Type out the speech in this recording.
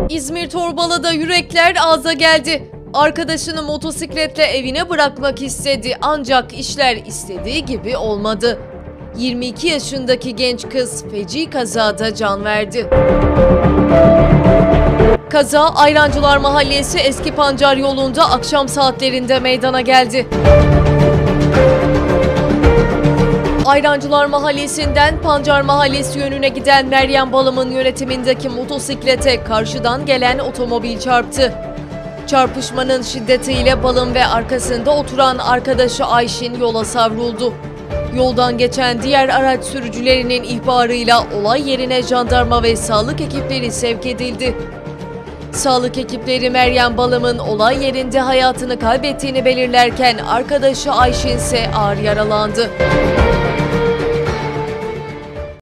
İzmir Torbalı'da yürekler ağza geldi. Arkadaşını motosikletle evine bırakmak istedi ancak işler istediği gibi olmadı. 22 yaşındaki genç kız feci kazada can verdi. Kaza Ayrancılar Mahallesi Eski Pancar yolunda akşam saatlerinde meydana geldi. Ayrancılar Mahallesi'nden Pancar Mahallesi yönüne giden Meryem Balım'ın yönetimindeki motosiklete karşıdan gelen otomobil çarptı. Çarpışmanın şiddetiyle Balım ve arkasında oturan arkadaşı Ayşin yola savruldu. Yoldan geçen diğer araç sürücülerinin ihbarıyla olay yerine jandarma ve sağlık ekipleri sevk edildi. Sağlık ekipleri Meryem Balım'ın olay yerinde hayatını kaybettiğini belirlerken arkadaşı Ayşin ise ağır yaralandı.